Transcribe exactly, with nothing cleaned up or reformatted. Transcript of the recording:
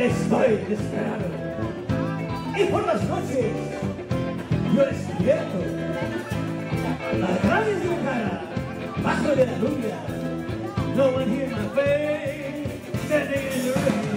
Estoy desesperado. Y por las noches yo despierto. Las rayas de mi cara bajo de la lluvia. No one hear my face standing in the rain.